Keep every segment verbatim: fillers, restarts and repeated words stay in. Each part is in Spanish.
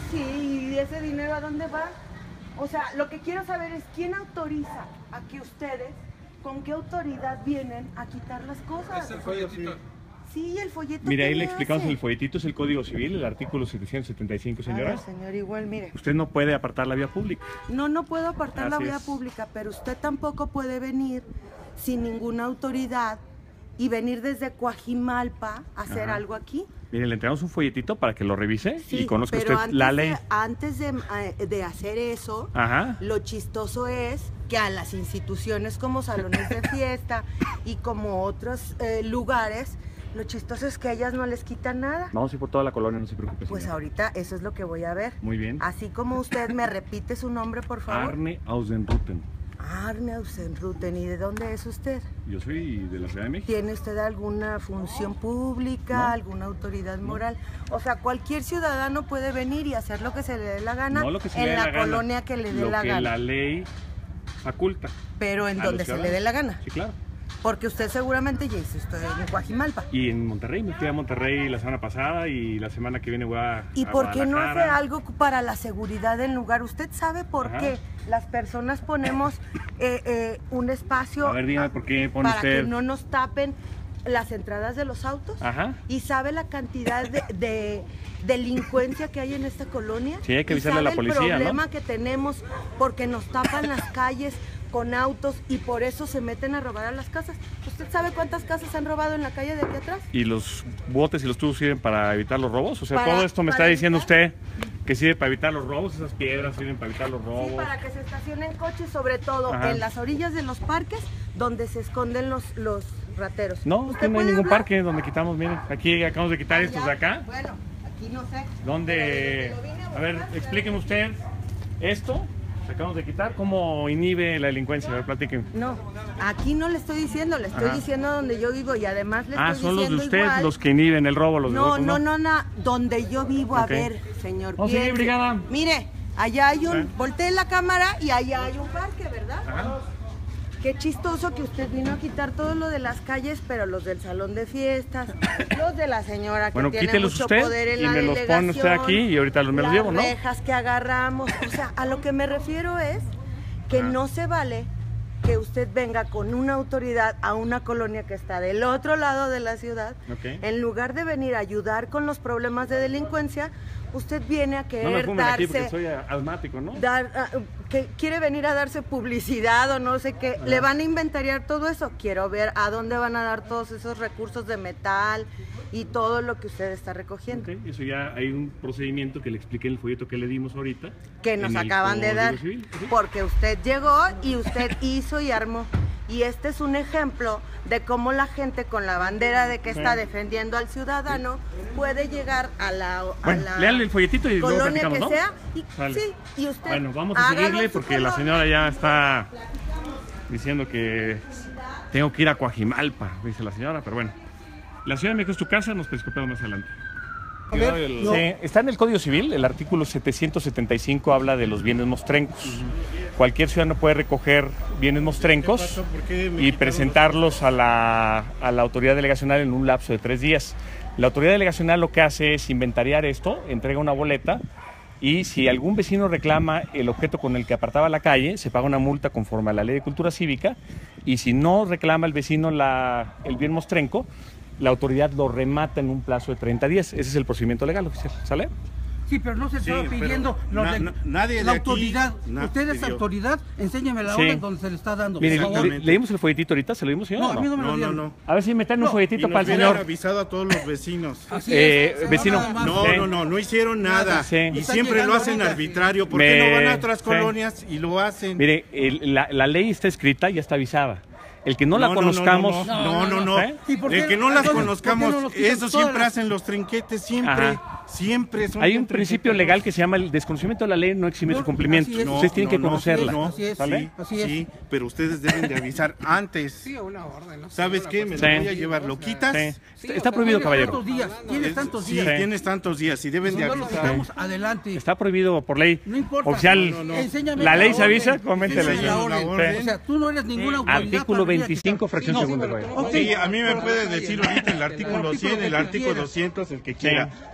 sí, ¿y ese dinero a dónde va? O sea, lo que quiero saber es quién autoriza a que ustedes, con qué autoridad vienen a quitar las cosas. Es el folletito. Sí, el folleto. Mira, ahí ¿qué le me explicamos hace? el folletito, es el Código Civil, el artículo setecientos setenta y cinco, señora. A ver, señor, igual, mire. Usted no puede apartar la vía pública. No, no puedo apartar la Así vía es. pública, pero usted tampoco puede venir sin ninguna autoridad y venir desde Coajimalpa a hacer Ajá. algo aquí. Mire, le entregamos un folletito para que lo revise Sí, y conozca pero usted antes la de- ley. antes de, eh, de hacer eso, Ajá. lo chistoso es que a las instituciones como salones de fiesta y como otros eh, lugares, lo chistoso es que a ellas no les quitan nada. Vamos a ir por toda la colonia, no se preocupe, Pues señora. ahorita eso es lo que voy a ver. Muy bien. Así como usted me repite su nombre, por favor. Arne Ausenruten. Arne Ausenruten. ¿Y de dónde es usted? Yo soy de la Ciudad de México. ¿Tiene usted alguna función pública, No. alguna autoridad moral? O sea, cualquier ciudadano puede venir y hacer lo que se le dé la gana No lo que se en le dé la, la gana, colonia que le dé lo la que gana. la ley faculta. Pero en a donde los se le ciudadanos. dé la gana. Sí, claro. Porque usted seguramente ya hizo esto en Coajimalpa. Y en Monterrey, me fui a Monterrey la semana pasada y la semana que viene voy a ¿Y a por qué no hace Guadalajara. algo para la seguridad del lugar? ¿Usted sabe por Ajá. qué las personas ponemos eh, eh, un espacio A ver, dígame por qué pone para usted... que no nos tapen las entradas de los autos? Ajá. ¿Y sabe la cantidad de, de delincuencia que hay en esta colonia? Sí, hay que ¿Y avisarle a sabe la policía, el ¿no? problema que tenemos porque nos tapan las calles con autos y por eso se meten a robar a las casas? ¿Usted sabe cuántas casas han robado en la calle de aquí atrás? ¿Y los botes y los tubos sirven para evitar los robos? O sea, Para- todo esto me está para diciendo evitar- usted que sirve para evitar los robos, esas piedras sirven para evitar los robos. Sí, para que se estacionen coches, sobre todo Ajá. en las orillas de los parques donde se esconden los, los rateros. No, ¿Usted aquí no hay puede ningún hablar? parque donde quitamos, miren, aquí acabamos de quitar estos de acá. Bueno, aquí no sé. Donde, Pero desde que lo vine a ver, buscar, explíqueme usted esto, que acabamos de quitar, ¿cómo inhibe la delincuencia? A ver, platíqueme. No, aquí no le estoy diciendo, le estoy Ajá. diciendo donde yo vivo y además le Ah, estoy son los de diciendo usted igual. los que inhiben el robo, los de No, otros no, no, no, donde yo vivo, a Ok. ver, señor. Vamos a seguir, piense. brigada. Mire, allá hay un, ¿Eh? voltee la cámara y allá hay un parque, ¿verdad? Ajá. Qué chistoso que usted vino a quitar todo lo de las calles, pero los del salón de fiestas, los de la señora que Bueno, tiene quítelos mucho usted poder en y la me los pone usted aquí y ahorita me los las llevo, ¿no? rejas que agarramos, o sea, a lo que me refiero es que Ah. no se vale que usted venga con una autoridad a una colonia que está del otro lado de la ciudad, Ok. en lugar de venir a ayudar con los problemas de delincuencia, usted viene a No me querer fumen aquí porque darse soy asmático, ¿no? dar, ah, que quiere venir a darse publicidad o no sé qué, Ajá. le van a inventariar todo eso. Quiero ver a dónde van a dar todos esos recursos de metal y todo lo que usted está recogiendo. Ok, eso ya hay un procedimiento que le expliqué en el folleto que le dimos ahorita. Que nos en el acaban de Código dar, Civil, ¿sí? porque usted llegó y usted hizo y armó. Y este es un ejemplo de cómo la gente con la bandera de que está Sí. defendiendo al ciudadano puede llegar a la, a Bueno, la léale el folletito y luego colonia platicamos, que ¿no? sea. Y, Vale. sí, y usted Bueno, vamos a hágalo seguirle en su porque la colonia. señora ya está diciendo que tengo que ir a Coajimalpa, dice la señora, pero bueno. La Ciudad de México es tu casa, nos pescopemos más adelante. A ver, El- no. Sí, está en el Código Civil, el artículo setecientos setenta y cinco habla de los bienes mostrencos. Cualquier ciudadano puede recoger bienes mostrencos ¿Qué pasó? ¿Por qué me y quitaron presentarlos a la, a la autoridad delegacional en un lapso de tres días. La autoridad delegacional lo que hace es inventariar esto, entrega una boleta y si algún vecino reclama el objeto con el que apartaba la calle, se paga una multa conforme a la Ley de Cultura Cívica y si no reclama el vecino la, el bien mostrenco, la autoridad lo remata en un plazo de treinta días. Ese es el procedimiento legal oficial, ¿sale? Sí, pero no se Sí, estaba pero pidiendo los na- de- na- nadie la de aquí autoridad. na- Usted es pidió. autoridad, enséñeme la Sí. orden donde se le está dando. Mire, por favor. le, le dimos el folletito ahorita, ¿se lo dimos, señor? No, o a mí no me lo No, no, dieron. no. A ver si me traen un No, folletito Y nos para el hubieran señor. avisado a todos los vecinos. Así Eh, es, vecino, nada más. No, Sí. no, no, no hicieron nada. Sí. Y Están siempre lo llegando hacen ahorita. arbitrario. ¿Por Me- qué no van a otras sí. colonias y lo hacen? Mire, el- la, la ley está escrita y ya está avisada. El que no, la conozcamos... No, no, no. no, ¿Eh? ¿Y por El qué- que no las entonces, conozcamos, por qué no nos quitan eso todas siempre las- hacen los trinquetes, siempre. Ajá. Siempre son Hay bien un principio trinqueteros. legal que se llama el desconocimiento de la ley no exime No, su cumplimiento. así es. Ustedes tienen que conocerla. No, Así es, ¿sale? así es. Sí, pero ustedes deben de avisar antes. Sí, una orden. ¿no? ¿Sabes qué? Me Sí. lo voy a llevar. ¿Lo quitas? Sí. Sí, Está, o está sea, prohibido, tienes caballero. tantos días, tienes Es- tantos sí, días. tienes tantos días y deben Si de no lo avisar. quitamos, adelante. Está prohibido por ley. No importa. Oficial. No, no, no. Enséñame La ley se orden, avisa, coméntele. enséñame la orden. La orden. O sea, tú no eres ninguna autoridad. Artículo para venir a veinticinco, quitar- fracción No, segunda, pero- güey. ok. Sí, a mí me puede decir ahorita el artículo artículo cien, el que artículo quiera. doscientos, el que quiera.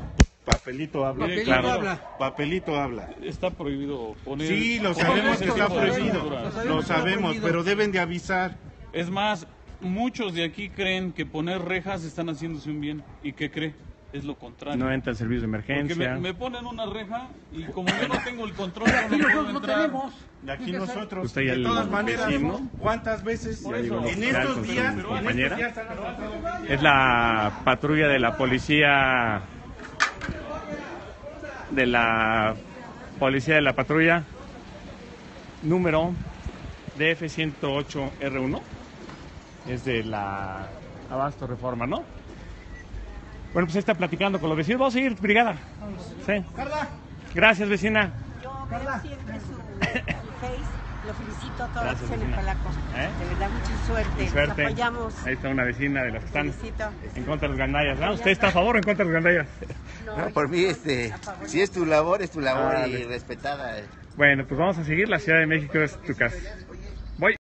Papelito habla. Papelito Claro. habla. Papelito habla. Está prohibido poner... Sí, lo poner sabemos que este está tipo de prohibido. estructuras. Lo sabemos, pero deben de avisar. Es más, muchos de aquí creen que poner rejas están haciéndose un bien. ¿Y qué cree? Es lo contrario. No entra el servicio de Porque emergencia. me, me ponen una reja y como yo no tengo el control, no, Aquí no puedo nosotros no entrar. tenemos. De aquí nosotros, Usted ya de el todas maneras, vecino. ¿cuántas veces Por en eso. Ya estos con su días, en compañera. estos días han avanzado? Es la patrulla de la policía de la policía de la patrulla número D F ciento ocho R uno. Es de la Abasto Reforma, ¿no? Bueno, pues ahí está platicando con los vecinos. Vamos a seguir, brigada. Sí. Gracias, vecina. Yo veo siempre su, su face, lo felicito a todos Gracias, los en el vecina. Palaco. ¿Eh? De verdad, mucha suerte. Los Suerte. apoyamos. Ahí está una vecina de las que están Felicito. en contra de los gandallas. ¿No? ¿Usted está a favor o en contra de los gandallas? No, por mí, este, si es tu labor, es tu labor Ah, y vale. respetada. eh. Bueno, pues vamos a seguir. La Ciudad de México es tu casa. Voy.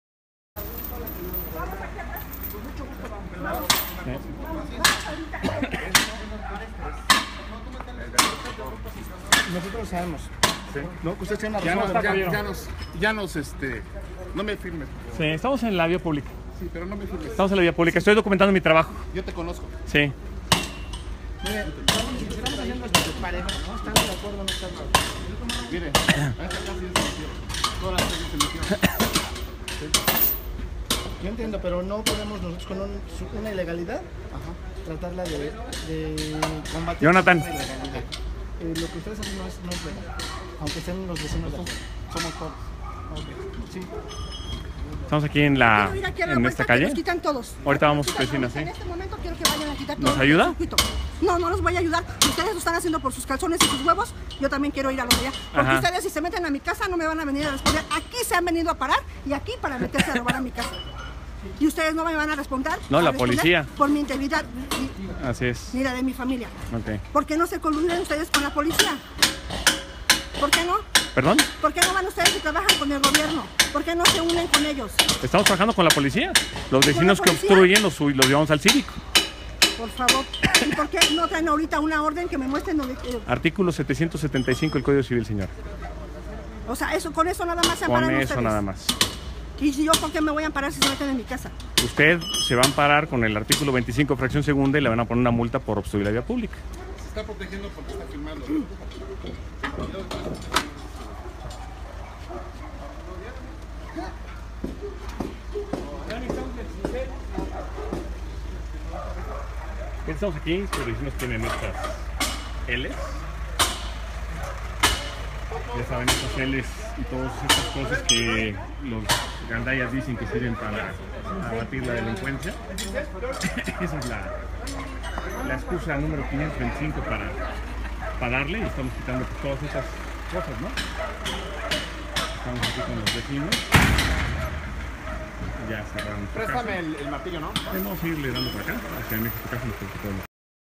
Nosotros sabemos. No, que usted sea una Ya no persona- está, caballero. ya nos, ya nos, este, no me firmes. Sí, estamos en la vía pública. Sí, pero no me firmes. Estamos en la vía pública. Estoy documentando mi trabajo. Yo te conozco. Sí. Mire, estamos, estamos haciendo esto de pareja, ¿no? Estamos de acuerdo, no estamos. Mire, a esta casa ya se metieron. Todas las calles se metieron. Yo entiendo, pero no podemos nosotros con un- su- una ilegalidad tratarla de, de combatir Jonathan. una ilegalidad. Eh, lo que ustedes hacen no es, no es legal, aunque sean los vecinos de afuera. Somos todos. Ok, sí. Estamos aquí en la Quiero ir aquí a la en vuelta esta que calle. nos quitan todos. Ahorita vamos, Quitan vecinas, todos. ¿sí? En este momento quiero que vayan a quitar ¿Nos todo ayuda? el circuito. No, no los voy a ayudar. Si ustedes lo están haciendo por sus calzones y sus huevos, yo también quiero ir a los de allá. Porque Ajá. ustedes si se meten a mi casa no me van a venir a responder. Aquí se han venido a parar y aquí para meterse a robar a mi casa. Y ustedes no me van a responder. No, a la responder policía. Por mi integridad, y- Así es. mira, de mi familia. Ok. ¿Por qué no se coluden ustedes con la policía? ¿Por qué no? ¿Perdón? ¿Por qué no van ustedes y trabajan con el gobierno? ¿Por qué no se unen con ellos? Estamos trabajando con la policía. Los vecinos que policía? obstruyen los, los llevamos al cívico. Por favor. ¿Y por qué no traen ahorita una orden que me muestren donde... eh, Artículo setecientos setenta y cinco del Código Civil, señor. o sea, eso, con eso nada más se Con amparan eso ustedes? nada más. ¿Y si yo por qué me voy a amparar si se meten en mi casa? Usted se va a amparar con el artículo veinticinco, fracción segunda, y le van a poner una multa por obstruir la vía pública. Se está protegiendo porque está filmando. Estamos aquí, los vecinos tienen estas L's. Ya saben, estas L's y todas estas cosas que los gandallas dicen que sirven para abatir la delincuencia. Esa es la, la excusa número quinientos veinticinco para, para darle, y estamos quitando pues, todas esas cosas, ¿no? Estamos aquí con los vecinos. Ya cerraron. esta casa. Préstame el, el martillo, ¿no? Vamos a irle dando para acá, hacia México, casa nos preocupamos.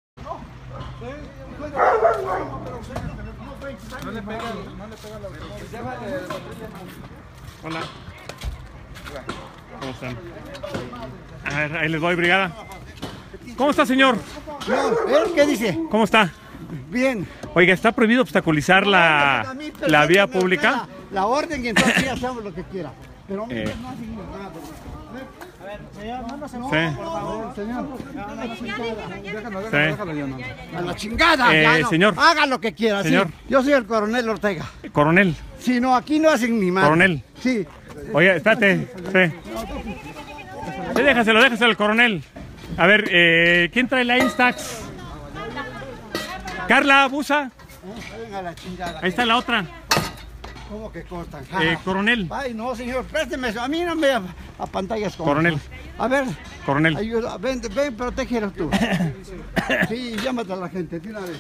No le pega, no le pega la Hola. ¿Cómo están? A ver, ahí les voy, brigada. ¿Cómo está, señor? No, ¿él qué dice? ¿Cómo está? Bien. Oiga, ¿está prohibido obstaculizar la, A mí, la vía perfecto, me pública? pega La orden y entonces sí hacemos lo que quiera. Pero Eh. no hacen nada. Señor, no nos Sí. Por favor, señor. Déjalo, Sí. déjalo ya, no. A la chingada. Eh, ya no. señor. Haga lo que quiera. Señor. Sí. Yo soy el coronel Ortega. Coronel. Si no, aquí no hacen ni más. Coronel. Sí. Oiga, espérate. Sí. Sí, déjaselo, déjaselo al coronel. A ver, eh, ¿quién trae la Instax? Carla, abusa. Venga a la chingada. Ahí está la otra. ¿Cómo que cortan? Eh, coronel. Ay, no, señor, présteme eso. A mí no me a, a pantallas como Coronel. esas. A ver. Coronel. Ayuda, ven, ven, protégelo tú. Sí, llámate a la gente de una vez.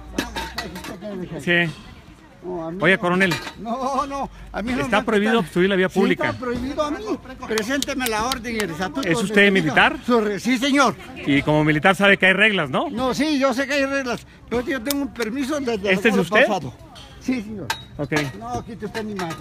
Sí. No, a mí Oye, no. coronel. No, no, a mí no Está me prohibido tocan. obstruir la vía Sí, pública. está prohibido a mí. Presénteme la orden y el estatuto. ¿Es de usted delito. militar? Su re- Sí, señor. Y como militar sabe que hay reglas, ¿no? No, sí, yo sé que hay reglas, pero yo tengo un permiso desde ¿Este el es usted? pasado. Sí, señor. Ok. No, quite usted ni madre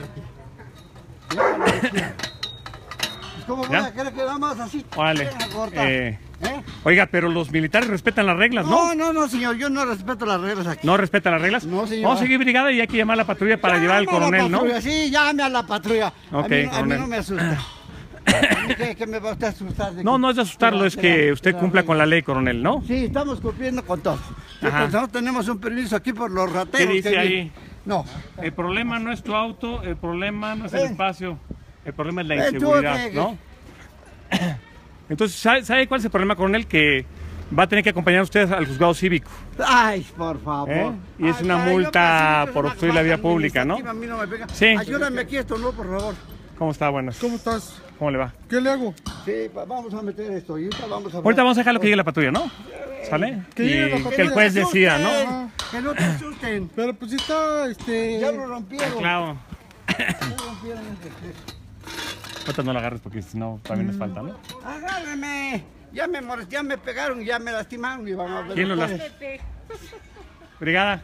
aquí. Ya, lo que quiera. Pues, ¿cómo voy ¿Ya? a querer que nada más así? Órale. Venga, corta. Eh, ¿Eh? Oiga, pero los militares respetan las reglas, ¿no? No, no, no, señor, yo no respeto las reglas aquí. ¿No respetan las reglas? No, señor. Vamos a seguir, brigada, y hay que llamar a la patrulla para Llame llevar al a la coronel, ¿no? patrulla, sí, llame a la patrulla. Ok, a, mí, a mí coronel. no me asusta. ¿A mí ¿Qué, qué me va a usted asustar? De No, que- no es de asustarlo, de es la- que de usted la cumpla regla? con la ley, coronel, ¿no? Sí, estamos cumpliendo con todo. Sí, Ajá. pues nosotros tenemos un permiso aquí por los rateros. ¿Qué dice que ahí? vienen. No. El problema no es tu auto, el problema no es el Ven. espacio, el problema es la Ven, tú, inseguridad, que- ¿no? Entonces, ¿sabe, ¿sabe cuál es el problema, coronel? Que va a tener que acompañar a ustedes al juzgado cívico. Ay, por favor. ¿Eh? Y es Ay, una caray, yo multa pensé que por era obstruir la una vía cosa pública, ¿no? administrativa, a mí no me pega. Sí. Ayúdame aquí esto, no, por favor. ¿Cómo está? Buenas. ¿Cómo estás? ¿Cómo le va? ¿Qué le hago? Sí, pa- vamos a meter esto. Y ahorita vamos a Ahorita vamos a dejarlo que llegue la patrulla, ¿no? ¿Sale? Que Y llegue la que patrulla. el juez no te decida, ¿no? asusten, Ah. Que no te asusten. Pero pues sí está, este... Ya lo rompieron. Claro. Ya rompieron este. Ahorita no la agarres porque si no, también nos falta, ¿no? Agárreme. Ya me, molest- ya me pegaron, ya me lastimaron y van a ver. ¿Quién lo ustedes. Brigada.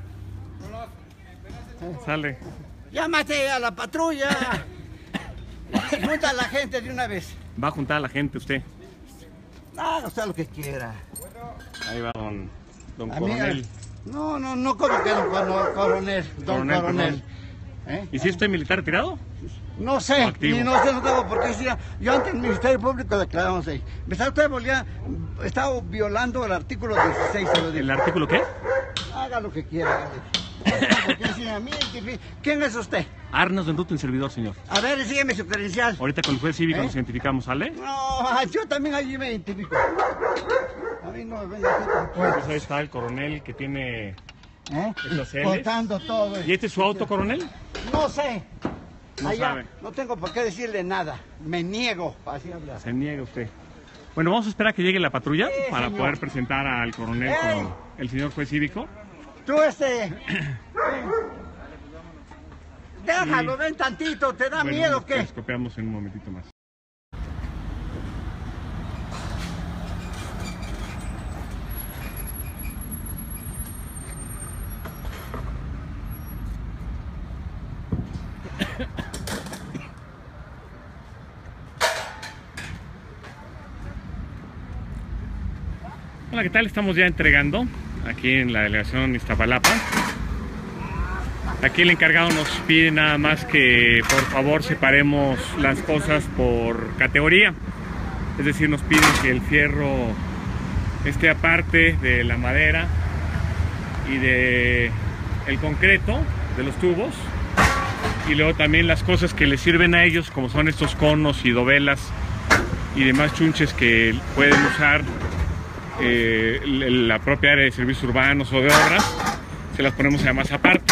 Sale. Llámate a la patrulla. Y junta a la gente de una vez. Va a juntar a la gente usted. Haga usted lo que quiera. Ahí va don, don A mí, coronel. no, no, no, como que don cono- coronel, don Coronel, coronel. ¿Eh? ¿Y si es usted militar retirado? No sé, Activo. ni no sé, no tengo por qué decir. Yo ante el Ministerio Público declaramos ahí. Me está usted volía, estaba violando el artículo dieciséis. Se lo digo. ¿El artículo qué? Haga lo que quiera. hágale. ¿Por qué decir a mí? ¿Quién es usted? Arnas de Enruto en servidor, señor. A ver, sígueme su credencial. Ahorita con el juez cívico ¿Eh? nos identificamos, ¿sale? No, yo también allí me identifico. A mí no me venga usted con Pues cuentos. ahí está el coronel que tiene ¿Eh? estos celes. Contando todo. ¿Y este es su auto, coronel? No sé. No Allá, sabe. no tengo por qué decirle nada. Me niego. Así habla. Se niega usted. Bueno, vamos a esperar a que llegue la patrulla Sí, para señor. poder presentar al coronel ¡Ey! con el señor juez cívico. Tú este. Déjalo, ven tantito. ¿Te da Bueno, miedo nos o qué? telescopeamos en un momentito más. Hola, ¿qué tal? Estamos ya entregando aquí en la delegación Iztapalapa. Aquí el encargado nos pide nada más que por favor separemos las cosas por categoría. Es decir, nos piden que el fierro esté aparte de la madera y de el concreto de los tubos. Y luego también las cosas que les sirven a ellos, como son estos conos y dovelas y demás chunches que pueden usar eh, la propia área de servicios urbanos o de obras, se las ponemos además aparte.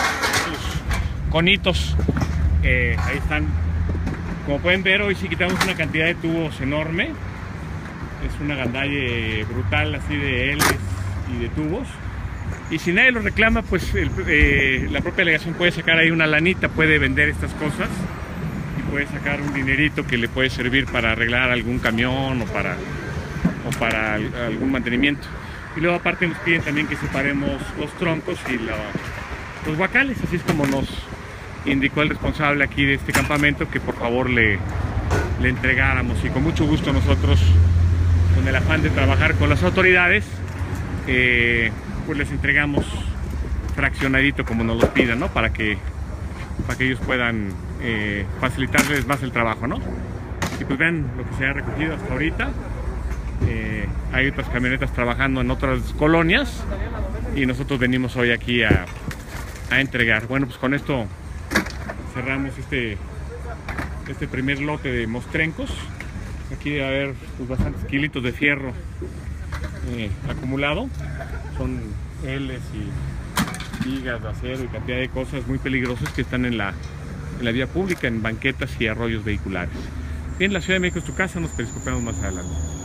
Conitos, eh, ahí están. Como pueden ver, hoy sí quitamos una cantidad de tubos enorme. Es una gandalle brutal así de Ls y de tubos. Y si nadie lo reclama, pues el, eh, la propia delegación puede sacar ahí una lanita, puede vender estas cosas y puede sacar un dinerito que le puede servir para arreglar algún camión o para, o para al- algún mantenimiento. Y luego aparte nos piden también que separemos los troncos y la, los guacales, así es como nos indicó el responsable aquí de este campamento, que por favor le, le entregáramos, y con mucho gusto nosotros, con el afán de trabajar con las autoridades, eh, pues les entregamos fraccionadito como nos lo pidan, ¿no? Para que, para que ellos puedan eh, facilitarles más el trabajo, ¿no? Y pues vean lo que se ha recogido hasta ahorita. Eh, hay otras camionetas trabajando en otras colonias y nosotros venimos hoy aquí a, a entregar. Bueno, pues con esto cerramos este, este primer lote de mostrencos. Aquí debe haber pues, bastantes kilitos de fierro eh, acumulado. Son Ls y vigas de acero y cantidad de cosas muy peligrosas que están en la, en la vía pública, en banquetas y arroyos vehiculares. Bien, la Ciudad de México es tu casa, nos telescopeamos más adelante.